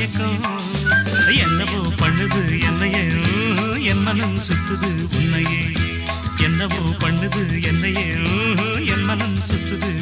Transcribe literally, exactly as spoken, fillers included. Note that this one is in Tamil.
மயக்கம் என்னவோ பண்ணுது என்னையே என் மனம் சுத்துது உன்னையே என்னவோ பண்ணுது என்னையே என் மனம் சுத்துது